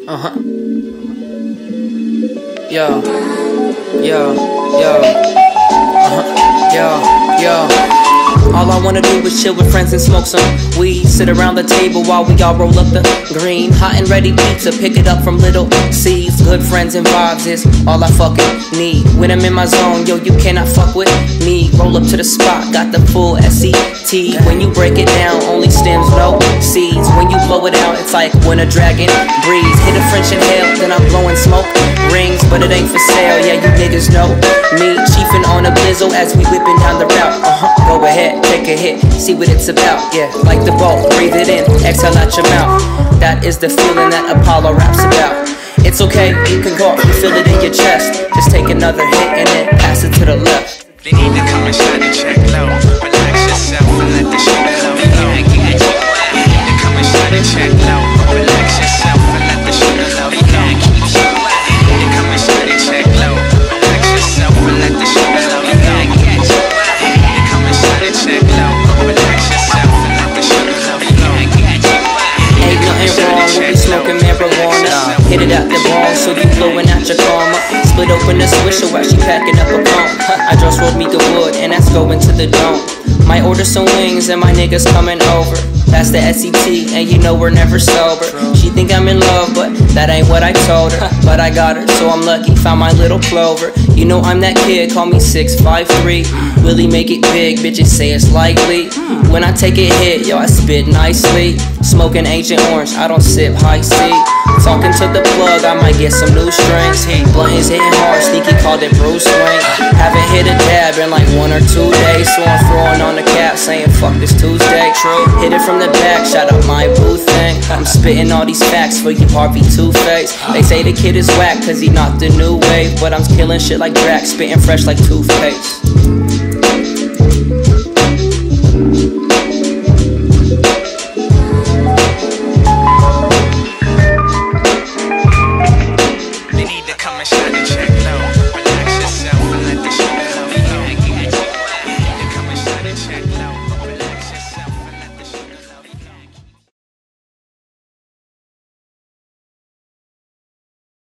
Uh-huh. Yo, yo, yo, uh-huh, yo. All I wanna do is chill with friends and smoke some weed. Sit around the table while we all roll up the green. Hot and ready pizza, pick it up from Little C's. Good friends and vibes is all I fucking need. When I'm in my zone, yo, you cannot fuck with me. Roll up to the spot, got the full SET. When you break it down, only stems, no seeds. When you blow it out, it's like when a dragon breathes. Hit a French inhale, then I'm blowing smoke rings. But it ain't for sale, yeah, you niggas know me. Chiefin' on a blizzle as we whipping down the route. Go ahead, take a hit, see what it's about. Yeah, like the bolt, breathe it in, exhale out your mouth. That is the feeling that Apollo raps about. It's okay, you can cough, you feel it in your chest. Just take another hit and then pass it to the left. They need to come and shine and check low. Relax yourself and let the sugar flow. They need to come and shine and check low. Relax yourself and let the sugar flow. They need to come and shine and check low. Relax yourself and let the sugar flow. They need to come and shine and check low. Relax yourself and let the sugar flow. Ain't nothing wrong with you smoking marijuana. Hit it out the ball so you blowing out your karma. Split open the swisher while she packing up a cone. I just rolled me the wood and that's going to the dome. Might order some wings and my niggas coming over. That's the SET and you know we're never sober. She think I'm in love but that ain't what I told her. But I got her so I'm lucky, found my little clover. You know I'm that kid, call me 6'5'3". Really make it big, bitches say it's likely. When I take a hit, yo I spit nicely. Smoking Agent Orange, I don't sip high C. Talking to the plug, I might get some new strings. Blunt is hitting hard, sneaky called it Bruce Wayne. Haven't hit a dab in like 1 or 2 days, so I'm throwing on the cap saying fuck this Tuesday. Hit it from the back, shout out my boo thing. I'm spitting all these facts for you Harvey Two-Face. They say the kid is whack cause he not the new wave, but I'm killing shit like Drax, spitting fresh like toothpaste.